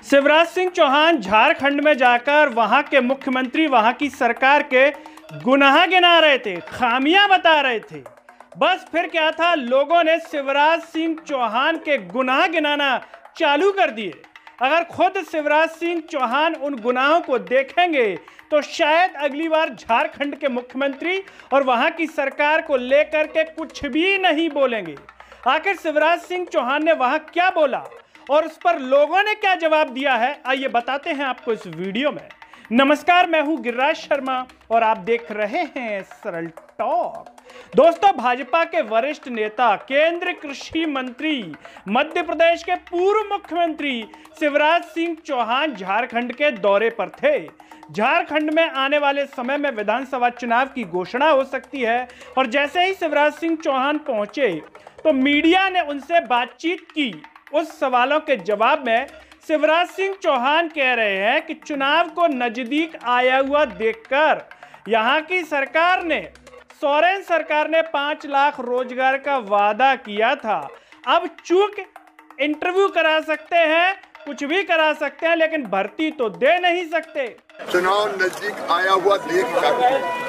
शिवराज सिंह चौहान झारखंड में जाकर वहां के मुख्यमंत्री, वहां की सरकार के गुनाह गिना रहे थे, खामियां बता रहे थे। बस फिर क्या था, लोगों ने शिवराज सिंह चौहान के गुनाह गिनाना चालू कर दिए। अगर खुद शिवराज सिंह चौहान उन गुनाहों को देखेंगे तो शायद अगली बार झारखंड के मुख्यमंत्री और वहां की सरकार को लेकर के कुछ भी नहीं बोलेंगे। आखिर शिवराज सिंह चौहान ने वहां क्या बोला और उस पर लोगों ने क्या जवाब दिया है, आइए बताते हैं आपको इस वीडियो में। नमस्कार, मैं हूं गिरिराज शर्मा और आप देख रहे हैं सरल टॉक। दोस्तों, भाजपा के वरिष्ठ नेता, केंद्रीय कृषि मंत्री, मध्य प्रदेश के पूर्व मुख्यमंत्री शिवराज सिंह चौहान झारखंड के दौरे पर थे। झारखंड में आने वाले समय में विधानसभा चुनाव की घोषणा हो सकती है और जैसे ही शिवराज सिंह चौहान पहुंचे तो मीडिया ने उनसे बातचीत की। उस सवालों के जवाब में शिवराज सिंह चौहान कह रहे हैं कि चुनाव को नजदीक आया हुआ देखकर यहां की सरकार ने, सोरेन सरकार ने 5 लाख रोजगार का वादा किया था। अब चूक इंटरव्यू करा सकते हैं, कुछ भी करा सकते हैं, लेकिन भर्ती तो दे नहीं सकते। चुनाव नजदीक आया हुआ देखकर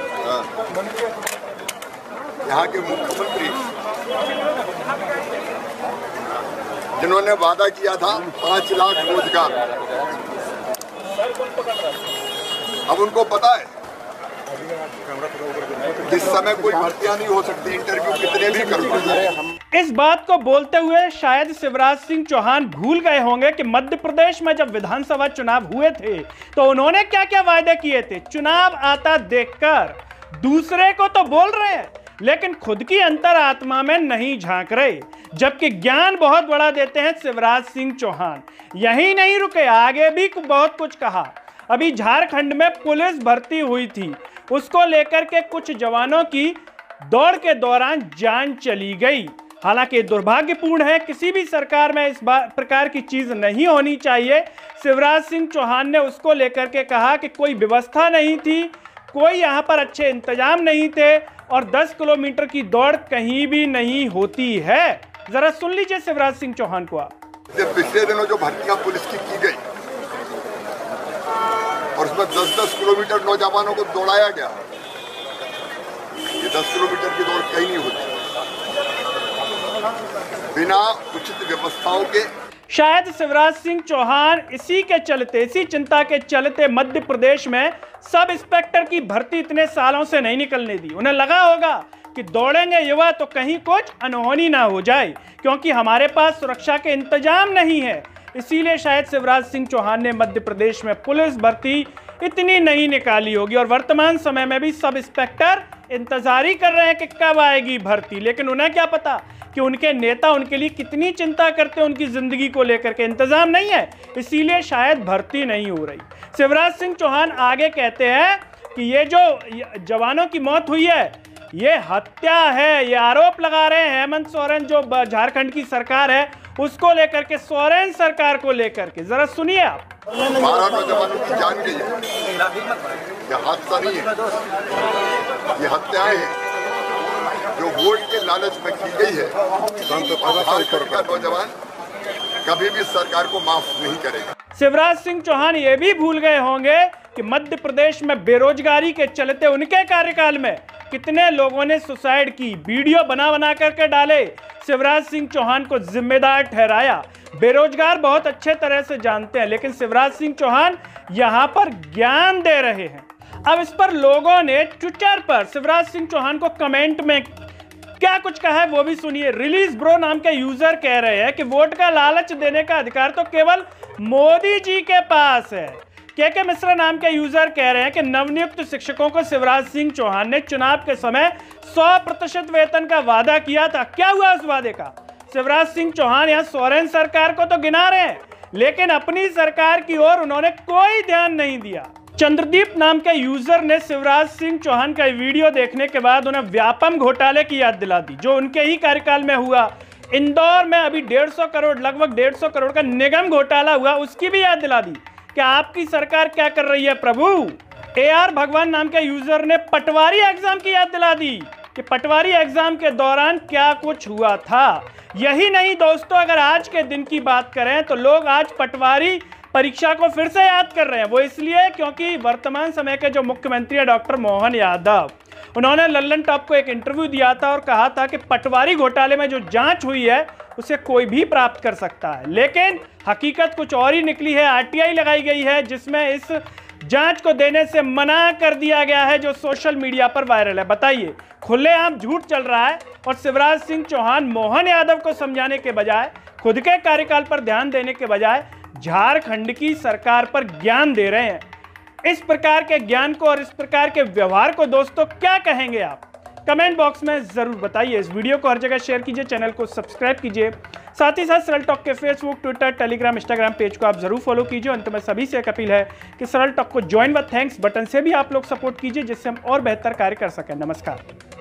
यहाँ के मुख्यमंत्री जिन्होंने वादा किया था 5 लाख रोजगार, अब उनको पता है इस समय कोई भर्तियां नहीं हो सकती, इंटरव्यू कितने भी कर लो। इस बात को बोलते हुए शायद शिवराज सिंह चौहान भूल गए होंगे कि मध्य प्रदेश में जब विधानसभा चुनाव हुए थे तो उन्होंने क्या क्या वायदे किए थे। चुनाव आता देखकर दूसरे को तो बोल रहे हैं लेकिन खुद की अंतरात्मा में नहीं झांक रहे, जबकि ज्ञान बहुत बड़ा देते हैं शिवराज सिंह चौहान। यही नहीं रुके, आगे भी बहुत कुछ कहा। अभी झारखंड में पुलिस भर्ती हुई थी, उसको लेकर के कुछ जवानों की दौड़ के दौरान जान चली गई। हालांकि दुर्भाग्यपूर्ण है, किसी भी सरकार में इस प्रकार की चीज नहीं होनी चाहिए। शिवराज सिंह चौहान ने उसको लेकर के कहा कि कोई व्यवस्था नहीं थी, कोई यहाँ पर अच्छे इंतजाम नहीं थे और 10 किलोमीटर की दौड़ कहीं भी नहीं होती है। जरा सुन लीजिए शिवराज सिंह चौहान को आप। पिछले दिनों जो भर्तियां पुलिस की गई और उसमें 10-10 किलोमीटर नौजवानों को दौड़ाया गया, ये 10 किलोमीटर की दौड़ कहीं नहीं होती बिना उचित व्यवस्थाओं के। शायद शिवराज सिंह चौहान इसी के चलते, इसी चिंता के चलते मध्य प्रदेश में सब इंस्पेक्टर की भर्ती इतने सालों से नहीं निकलने दी। उन्हें लगा होगा कि दौड़ेंगे युवा तो कहीं कुछ अनहोनी ना हो जाए, क्योंकि हमारे पास सुरक्षा के इंतजाम नहीं है। इसीलिए शायद शिवराज सिंह चौहान ने मध्य प्रदेश में पुलिस भर्ती इतनी नहीं निकाली होगी और वर्तमान समय में भी सब इंस्पेक्टर इंतजार ही कर रहे हैं कि कब आएगी भर्ती। लेकिन उन्हें क्या पता कि उनके नेता उनके लिए कितनी चिंता करते हैं, उनकी जिंदगी को लेकर के इंतजाम नहीं है, इसीलिए शायद भर्ती नहीं हो रही। शिवराज सिंह चौहान आगे कहते हैं कि ये जो जवानों की मौत हुई है ये हत्या है। ये आरोप लगा रहे हैं हेमंत सोरेन, जो झारखंड की सरकार है उसको लेकर के, सोरेन सरकार को लेकर के। जरा सुनिए आप। 12 नौजवानों की जान गई है, यह हादसा नहीं है, ये हत्याएं हैं जो वोट के लालच में की गई है। का नौजवान कभी भी सरकार को माफ नहीं करेगा। शिवराज सिंह चौहान ये भी भूल गए होंगे कि मध्य प्रदेश में बेरोजगारी के चलते उनके कार्यकाल में कितने लोगों ने सुसाइड की, वीडियो बना बना करके डाले, शिवराज सिंह चौहान को जिम्मेदार ठहराया। बेरोजगार बहुत अच्छे तरह से जानते हैं, लेकिन शिवराज सिंह चौहान यहां पर ज्ञान दे रहे हैं। अब इस पर लोगों ने ट्विटर पर शिवराज सिंह चौहान को कमेंट में क्या कुछ कहा है वो भी सुनिए। रिलीज ब्रो नाम के यूजर कह रहे हैं कि वोट का लालच देने का अधिकार तो केवल मोदी जी के पास है। के मिश्रा नाम के यूजर कह रहे हैं कि नवनियुक्त शिक्षकों को शिवराज सिंह चौहान ने चुनाव के समय 100% वेतन का वादा किया था। क्या हुआ उस वादे का? शिवराज सिंह चौहान यहाँ सोरेन सरकार को तो गिना रहे हैं, लेकिन अपनी सरकार की ओर उन्होंने कोई ध्यान नहीं दिया। चंद्रदीप नाम के यूजर ने शिवराज सिंह चौहान का वीडियो देखने के बाद उन्हें व्यापम घोटाले की याद दिला दी, जो उनके ही कार्यकाल में हुआ। इंदौर में अभी 150 करोड़, लगभग 150 करोड़ का निगम घोटाला हुआ, उसकी भी याद दिला दी कि आपकी सरकार क्या कर रही है प्रभु। AR भगवान नाम के यूजर ने पटवारी एग्जाम की याद दिला दी कि पटवारी एग्जाम के दौरान क्या कुछ हुआ था। यही नहीं दोस्तों, अगर आज के दिन की बात करें तो लोग आज पटवारी परीक्षा को फिर से याद कर रहे हैं। वो इसलिए क्योंकि वर्तमान समय के जो मुख्यमंत्री है डॉक्टर मोहन यादव, उन्होंने लल्लन टॉप को एक इंटरव्यू दिया था और कहा था कि पटवारी घोटाले में जो जांच हुई है उसे कोई भी प्राप्त कर सकता है, लेकिन हकीकत कुछ और ही निकली है। आरटीआई लगाई गई है जिसमें इस जांच को देने से मना कर दिया गया है, जो सोशल मीडिया पर वायरल है। बताइए, खुलेआम झूठ चल रहा है और शिवराज सिंह चौहान मोहन यादव को समझाने के बजाय, खुद के कार्यकाल पर ध्यान देने के बजाय झारखंड की सरकार पर ज्ञान दे रहे हैं। इस प्रकार के ज्ञान को और इस प्रकार के व्यवहार को दोस्तों क्या कहेंगे आप? कमेंट बॉक्स में जरूर बताइए। इस वीडियो को हर जगह शेयर कीजिए, चैनल को सब्सक्राइब कीजिए, साथ ही साथ सरल टॉक के Facebook, Twitter, Telegram, Instagram page को आप जरूर फॉलो कीजिए। अंत में सभी से एक अपील है कि सरल टॉक को ज्वाइन व थैंक्स बटन से भी आप लोग सपोर्ट कीजिए, जिससे हम और बेहतर कार्य कर सकें। नमस्कार।